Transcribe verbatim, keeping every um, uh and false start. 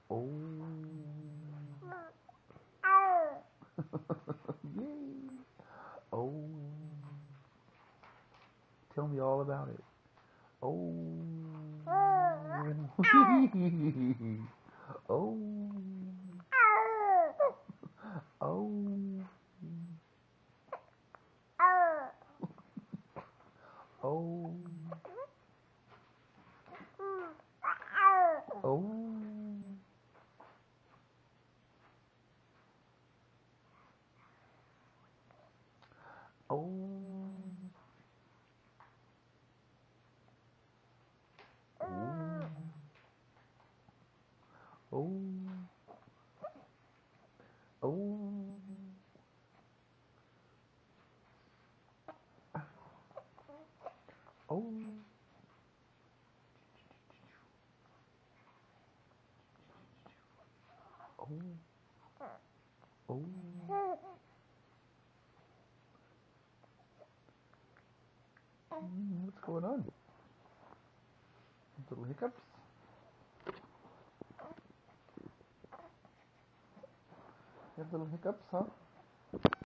Oh. Yay. Oh. Tell me all about it. Oh. Oh. Oh. Oh. Oh. Oh. Oh. Oh. Oh. Oh. Oh. Mm, what's going on? Little hiccups? You have little hiccups, huh?